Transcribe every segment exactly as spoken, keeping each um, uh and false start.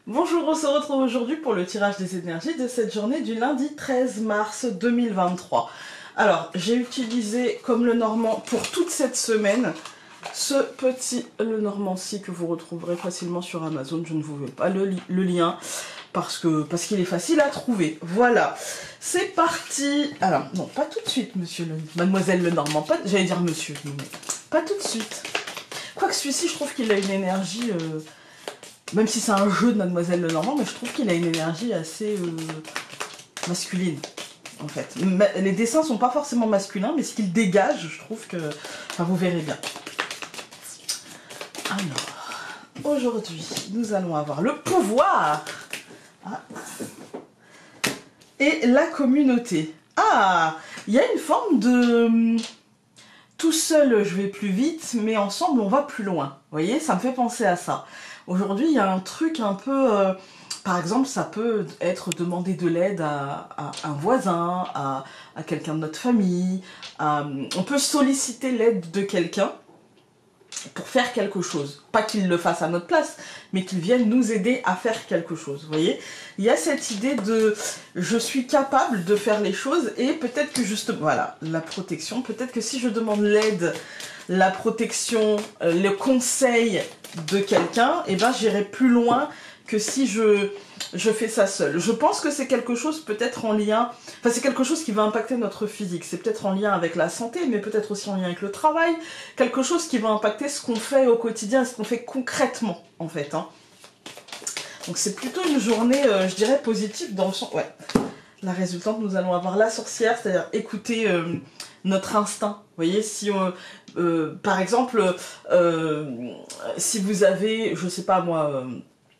Bonjour, on se retrouve aujourd'hui pour le tirage des énergies de cette journée du lundi treize mars deux mille vingt-trois. Alors, j'ai utilisé comme le normand pour toute cette semaine ce petit Lenormand-ci que vous retrouverez facilement sur Amazon. Je ne vous mets pas le, li le lien parce que parce qu'il est facile à trouver. Voilà, c'est parti. Alors, non, pas tout de suite, monsieur le... Mademoiselle Lenormand. J'allais dire monsieur, mais pas tout de suite. Quoique celui-ci, je trouve qu'il a une énergie... Euh... Même si c'est un jeu de Mademoiselle Lenormand, mais je trouve qu'il a une énergie assez euh, masculine, en fait. Les dessins sont pas forcément masculins, mais ce qu'il dégage, je trouve que... Enfin, vous verrez bien. Alors, aujourd'hui, nous allons avoir le pouvoir ah. et la communauté. Ah, il y a une forme de... Tout seul, je vais plus vite, mais ensemble, on va plus loin. Vous voyez, ça me fait penser à ça. Aujourd'hui, il y a un truc un peu... Euh, par exemple, ça peut être demander de l'aide à, à un voisin, à, à quelqu'un de notre famille. À, on peut solliciter l'aide de quelqu'un pour faire quelque chose. Pas qu'il le fasse à notre place, mais qu'il vienne nous aider à faire quelque chose. Vous voyez, il y a cette idée de je suis capable de faire les choses et peut-être que justement, voilà, la protection, peut-être que si je demande l'aide, la protection, euh, le conseil de quelqu'un, et eh ben j'irai plus loin que si je, je fais ça seule. Je pense que c'est quelque chose peut-être en lien, enfin c'est quelque chose qui va impacter notre physique, c'est peut-être en lien avec la santé, mais peut-être aussi en lien avec le travail, quelque chose qui va impacter ce qu'on fait au quotidien, ce qu'on fait concrètement en fait. Hein. Donc c'est plutôt une journée, euh, je dirais, positive dans le sens... Ouais. La résultante, nous allons avoir la sorcière, c'est-à-dire écouter euh, notre instinct. Vous voyez, si on, euh, par exemple, euh, si vous avez, je sais pas moi, euh,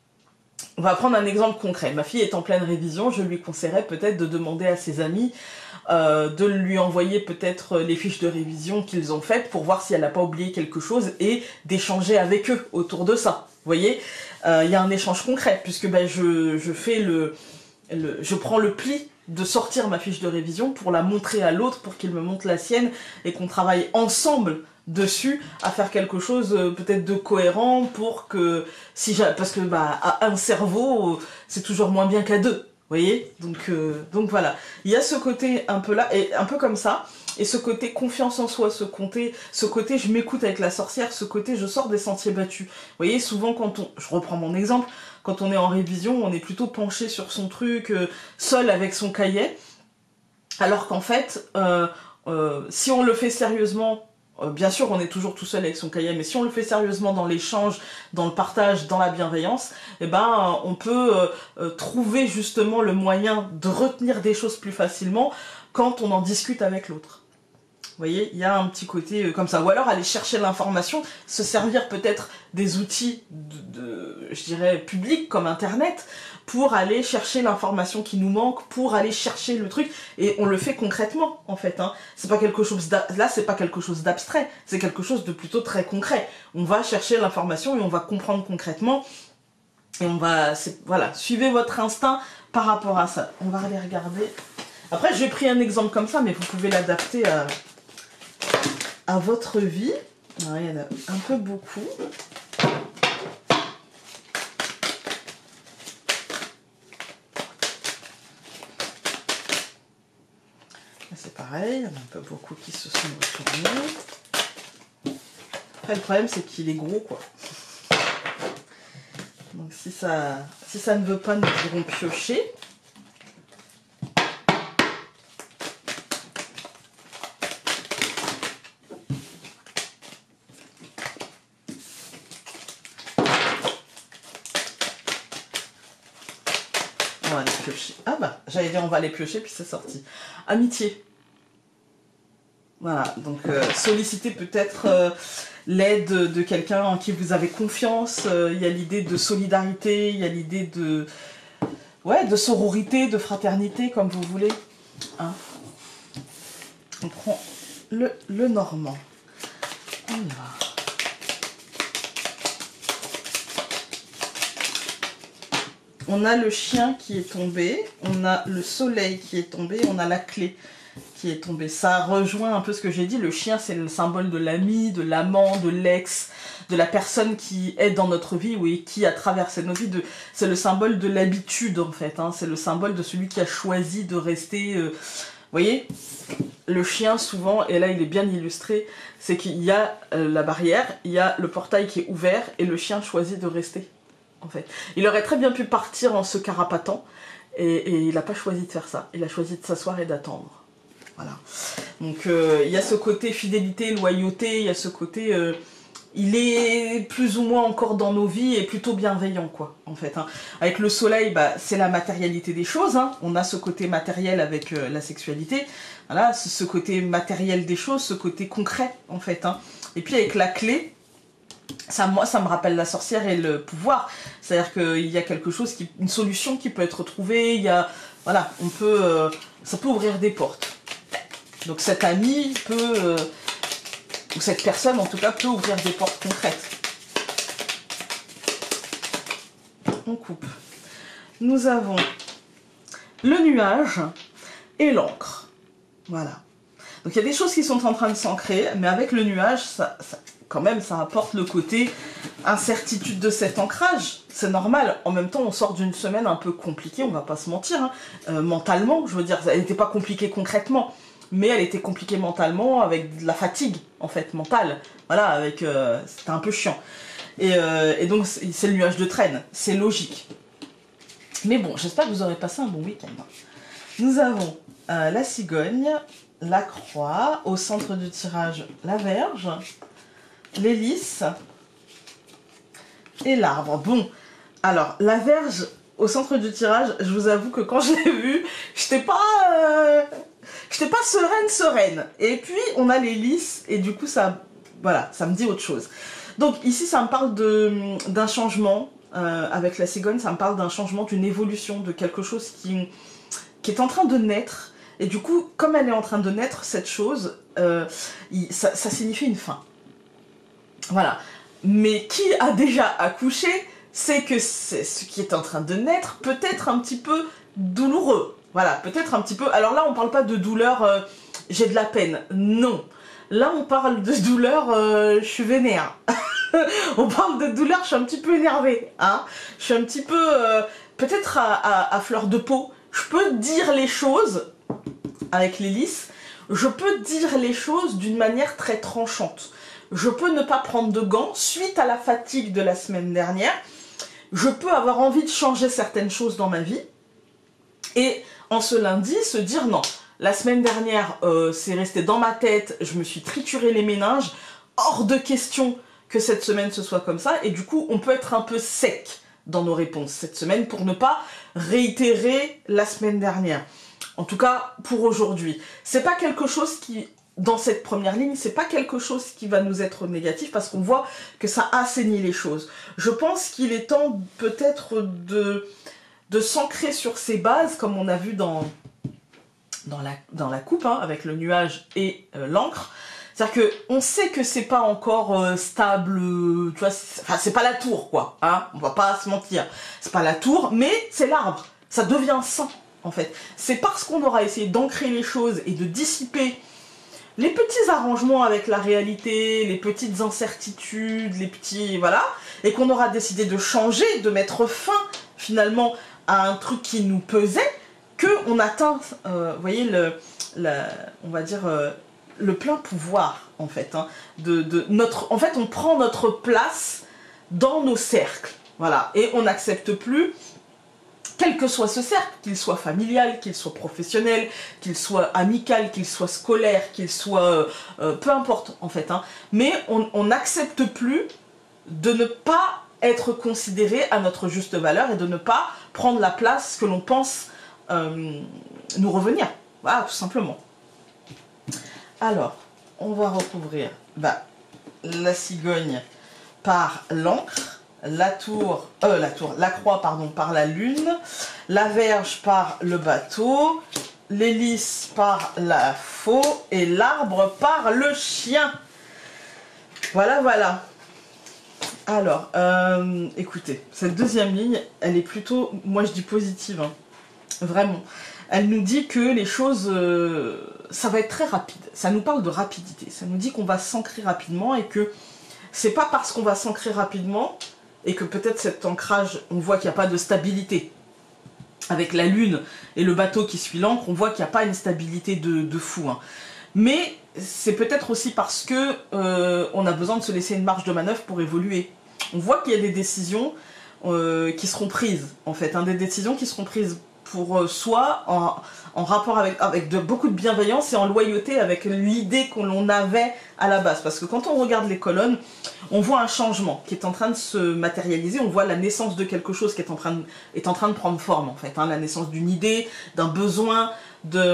on va prendre un exemple concret. Ma fille est en pleine révision, je lui conseillerais peut-être de demander à ses amis euh, de lui envoyer peut-être les fiches de révision qu'ils ont faites pour voir si elle n'a pas oublié quelque chose et d'échanger avec eux autour de ça. Vous voyez, euh, il y a un échange concret puisque ben, je, je fais le... Le, je prends le pli de sortir ma fiche de révision pour la montrer à l'autre, pour qu'il me montre la sienne et qu'on travaille ensemble dessus à faire quelque chose euh, peut-être de cohérent pour que si j'ai, parce que bah à un cerveau euh, c'est toujours moins bien qu'à deux, vous voyez, donc euh, donc voilà, il y a ce côté un peu là et un peu comme ça. Et ce côté confiance en soi, ce côté, ce côté je m'écoute avec la sorcière, ce côté je sors des sentiers battus. Vous voyez, souvent quand on, je reprends mon exemple, quand on est en révision, on est plutôt penché sur son truc, euh, seul avec son cahier, alors qu'en fait, euh, euh, si on le fait sérieusement, euh, bien sûr on est toujours tout seul avec son cahier, mais si on le fait sérieusement dans l'échange, dans le partage, dans la bienveillance, eh ben, on peut euh, euh, trouver justement le moyen de retenir des choses plus facilement quand on en discute avec l'autre. Vous voyez, il y a un petit côté euh, comme ça. Ou alors aller chercher l'information, se servir peut-être des outils, de, de, je dirais, publics comme Internet, pour aller chercher l'information qui nous manque, pour aller chercher le truc. Et on le fait concrètement, en fait. Hein. C'est pas quelque chose là, c'est pas quelque chose d'abstrait. C'est quelque chose de plutôt très concret. On va chercher l'information et on va comprendre concrètement. Et on va, voilà, suivez votre instinct par rapport à ça. On va aller regarder. Après, j'ai pris un exemple comme ça, mais vous pouvez l'adapter à... à votre vie. Alors, il y en a un peu beaucoup. C'est pareil, il y en a un peu beaucoup qui se sont retournés. Après, le problème, c'est qu'il est gros, quoi. Donc, si ça, si ça ne veut pas, nous irons piocher. On va les piocher. Ah bah, j'allais dire on va les piocher, puis c'est sorti. Amitié. Voilà, donc euh, solliciter peut-être euh, l'aide de quelqu'un en qui vous avez confiance. Il euh, y a l'idée de solidarité, il y a l'idée de... Ouais, de sororité, de fraternité, comme vous voulez. Hein. On prend le, le normand. On y va. On a le chien qui est tombé, on a le soleil qui est tombé, on a la clé qui est tombée. Ça rejoint un peu ce que j'ai dit, le chien c'est le symbole de l'ami, de l'amant, de l'ex, de la personne qui est dans notre vie ou qui a traversé nos vies. De, c'est le symbole de l'habitude en fait, hein, c'est le symbole de celui qui a choisi de rester... Euh, vous voyez, le chien souvent, et là il est bien illustré, c'est qu'il y a euh, la barrière, il y a le portail qui est ouvert et le chien choisit de rester. En fait, il aurait très bien pu partir en se carapatant et, et il n'a pas choisi de faire ça. Il a choisi de s'asseoir et d'attendre. Voilà. Donc euh, il y a ce côté fidélité, loyauté, il y a ce côté... Euh, il est plus ou moins encore dans nos vies et plutôt bienveillant, quoi, en fait. Hein. Avec le soleil, bah, c'est la matérialité des choses. Hein. On a ce côté matériel avec euh, la sexualité. Voilà, ce côté matériel des choses, ce côté concret, en fait. Hein. Et puis avec la clé, ça, moi, ça me rappelle la sorcière et le pouvoir. C'est-à-dire qu'il y a quelque chose, qui, une solution qui peut être trouvée. Il y a, voilà, on peut, euh, ça peut ouvrir des portes. Donc cet ami peut... Euh, ou cette personne, en tout cas, peut ouvrir des portes concrètes. On coupe. Nous avons le nuage et l'encre. Voilà. Donc il y a des choses qui sont en train de s'ancrer, mais avec le nuage, ça, ça, quand même, ça apporte le côté incertitude de cet ancrage. C'est normal. En même temps, on sort d'une semaine un peu compliquée, on va pas se mentir. Hein. Euh, mentalement, je veux dire, elle n'était pas compliquée concrètement. Mais elle était compliquée mentalement, avec de la fatigue, en fait, mentale. Voilà, avec... Euh, c'était un peu chiant. Et, euh, et donc, c'est le nuage de traîne. C'est logique. Mais bon, j'espère que vous aurez passé un bon week-end. Nous avons euh, la cigogne, la croix, au centre du tirage, la verge, l'hélice et l'arbre. Bon, alors, la verge, au centre du tirage, je vous avoue que quand je l'ai vue, j'étais pas... Euh... J'étais pas sereine, sereine. Et puis, on a l'hélice, et du coup, ça, voilà, ça me dit autre chose. Donc, ici, ça me parle d'un changement. Euh, avec la cigogne, ça me parle d'un changement, d'une évolution, de quelque chose qui, qui est en train de naître. Et du coup, comme elle est en train de naître, cette chose, euh, il, ça, ça signifie une fin. Voilà. Mais qui a déjà accouché, c'est que ce qui est en train de naître peut être un petit peu douloureux. Voilà, peut-être un petit peu... Alors là, on parle pas de douleur, euh, j'ai de la peine. Non. Là, on parle de douleur, euh, je suis vénère. On parle de douleur, je suis un petit peu énervée. Hein. Je suis un petit peu... Euh, peut-être à, à, à fleur de peau. Je peux dire les choses, avec l'hélice, je peux dire les choses d'une manière très tranchante. Je peux ne pas prendre de gants suite à la fatigue de la semaine dernière. Je peux avoir envie de changer certaines choses dans ma vie. Et en ce lundi, se dire non, la semaine dernière, euh, c'est resté dans ma tête, je me suis trituré les méninges, hors de question que cette semaine ce soit comme ça, et du coup, on peut être un peu sec dans nos réponses cette semaine pour ne pas réitérer la semaine dernière. En tout cas, pour aujourd'hui. C'est pas quelque chose qui, dans cette première ligne, c'est pas quelque chose qui va nous être négatif, parce qu'on voit que ça assainit les choses. Je pense qu'il est temps peut-être de... de s'ancrer sur ses bases, comme on a vu dans, dans, la, dans la coupe, hein, avec le nuage et euh, l'encre. C'est-à-dire qu'on sait que c'est pas encore euh, stable, euh, tu vois, enfin c'est pas la tour, quoi, hein, on va pas se mentir. C'est pas la tour, mais c'est l'arbre, ça devient sain, en fait. C'est parce qu'on aura essayé d'ancrer les choses et de dissiper les petits arrangements avec la réalité, les petites incertitudes, les petits... voilà, et qu'on aura décidé de changer, de mettre fin, finalement, à un truc qui nous pesait, qu'on atteint, euh, vous voyez, le, la, on va dire, euh, le plein pouvoir, en fait. Hein, de, de notre, en fait, on prend notre place dans nos cercles, voilà, et on n'accepte plus, quel que soit ce cercle, qu'il soit familial, qu'il soit professionnel, qu'il soit amical, qu'il soit scolaire, qu'il soit... Euh, euh, peu importe, en fait. Hein, mais on n'accepte plus de ne pas être considéré à notre juste valeur et de ne pas prendre la place que l'on pense euh, nous revenir. Voilà, tout simplement. Alors, on va recouvrir bah, la cigogne par l'encre, la tour, euh, la tour, la croix, pardon, par la lune, la verge par le bateau, l'hélice par la faux et l'arbre par le chien. Voilà, voilà. Alors, euh, écoutez, cette deuxième ligne, elle est plutôt, moi je dis positive, hein, vraiment. Elle nous dit que les choses, euh, ça va être très rapide. Ça nous parle de rapidité. Ça nous dit qu'on va s'ancrer rapidement et que c'est pas parce qu'on va s'ancrer rapidement et que peut-être cet ancrage, on voit qu'il n'y a pas de stabilité. Avec la lune et le bateau qui suit l'ancre, on voit qu'il n'y a pas une stabilité de, de fou. Hein. Mais c'est peut-être aussi parce que euh, on a besoin de se laisser une marge de manœuvre pour évoluer. On voit qu'il y a des décisions euh, qui seront prises, en fait, hein, des décisions qui seront prises pour euh, soi, en, en rapport avec, avec de, beaucoup de bienveillance et en loyauté avec l'idée qu'on avait à la base. Parce que quand on regarde les colonnes, on voit un changement qui est en train de se matérialiser, on voit la naissance de quelque chose qui est en train de, est en train de prendre forme, en fait, hein, la naissance d'une idée, d'un besoin, de,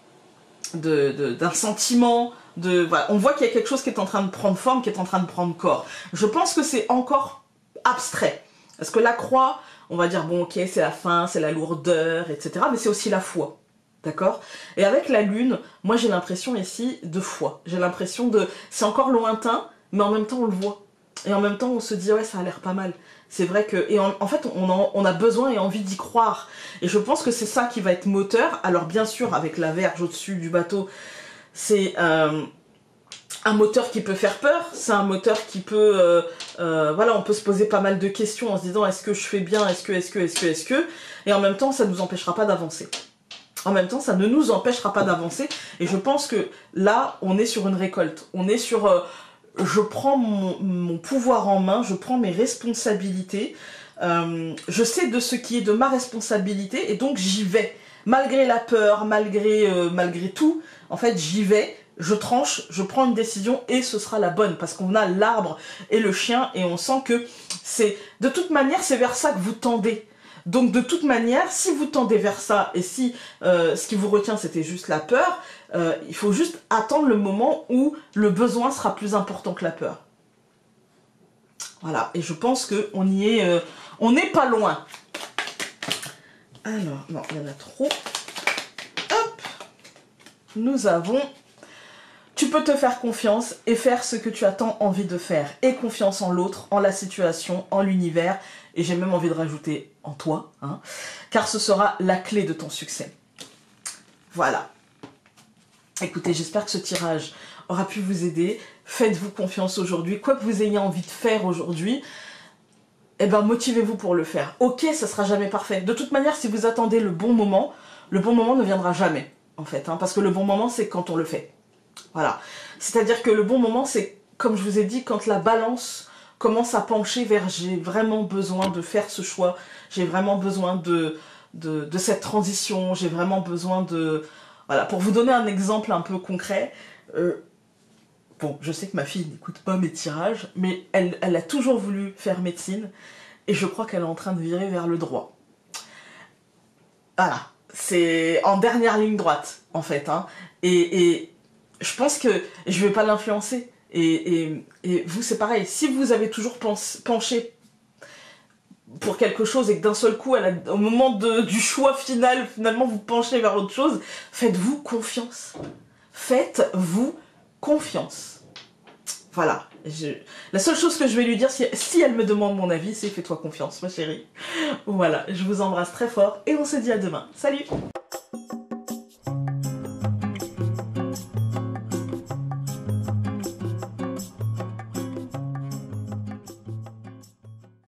de, de, d'un sentiment, de, voilà. On voit qu'il y a quelque chose qui est en train de prendre forme, qui est en train de prendre corps. Je pense que c'est encore abstrait. Parce que la croix, on va dire, bon, ok, c'est la fin, c'est la lourdeur, et cetera. Mais c'est aussi la foi, d'accord? Et avec la lune, moi j'ai l'impression ici de foi. J'ai l'impression de... C'est encore lointain, mais en même temps on le voit. Et en même temps on se dit, ouais, ça a l'air pas mal. C'est vrai que... Et en, en fait, on, en, on a besoin et envie d'y croire. Et je pense que c'est ça qui va être moteur. Alors bien sûr, avec la verge au-dessus du bateau, c'est... Euh, un moteur qui peut faire peur, c'est un moteur qui peut, euh, euh, voilà, on peut se poser pas mal de questions en se disant est-ce que je fais bien, est-ce que, est-ce que, est-ce que, est-ce que, et en même temps ça ne nous empêchera pas d'avancer. En même temps ça ne nous empêchera pas d'avancer, et je pense que là on est sur une récolte, on est sur, euh, je prends mon, mon pouvoir en main, je prends mes responsabilités, euh, je sais de ce qui est de ma responsabilité, et donc j'y vais, malgré la peur, malgré, euh, malgré tout, en fait j'y vais. Je tranche, je prends une décision et ce sera la bonne parce qu'on a l'arbre et le chien et on sent que c'est... De toute manière, c'est vers ça que vous tendez. Donc de toute manière, si vous tendez vers ça et si euh, ce qui vous retient c'était juste la peur, euh, il faut juste attendre le moment où le besoin sera plus important que la peur. Voilà, et je pense qu'on y est... Euh, on n'est pas loin. Alors, non, il y en a trop. Hop. Nous avons... Tu peux te faire confiance et faire ce que tu as tant envie de faire. Et confiance en l'autre, en la situation, en l'univers. Et j'ai même envie de rajouter en toi. Hein, car ce sera la clé de ton succès. Voilà. Écoutez, j'espère que ce tirage aura pu vous aider. Faites-vous confiance aujourd'hui. Quoi que vous ayez envie de faire aujourd'hui, eh ben, motivez-vous pour le faire. Ok, ça sera jamais parfait. De toute manière, si vous attendez le bon moment, le bon moment ne viendra jamais. En fait, hein, parce que le bon moment, c'est quand on le fait. Voilà, c'est-à-dire que le bon moment, c'est, comme je vous ai dit, quand la balance commence à pencher vers j'ai vraiment besoin de faire ce choix, j'ai vraiment besoin de, de, de cette transition, j'ai vraiment besoin de... Voilà, pour vous donner un exemple un peu concret, euh, bon, je sais que ma fille n'écoute pas mes tirages, mais elle, elle a toujours voulu faire médecine, et je crois qu'elle est en train de virer vers le droit. Voilà, c'est en dernière ligne droite, en fait, hein, et... et je pense que je vais pas l'influencer. Et, et, et vous, c'est pareil. Si vous avez toujours pense, penché pour quelque chose et que d'un seul coup, elle a, au moment de, du choix final, finalement, vous penchez vers autre chose, faites-vous confiance. Faites-vous confiance. Voilà. Je, la seule chose que je vais lui dire, si, si elle me demande mon avis, c'est fais-toi confiance, ma chérie. Voilà. Je vous embrasse très fort et on se dit à demain. Salut!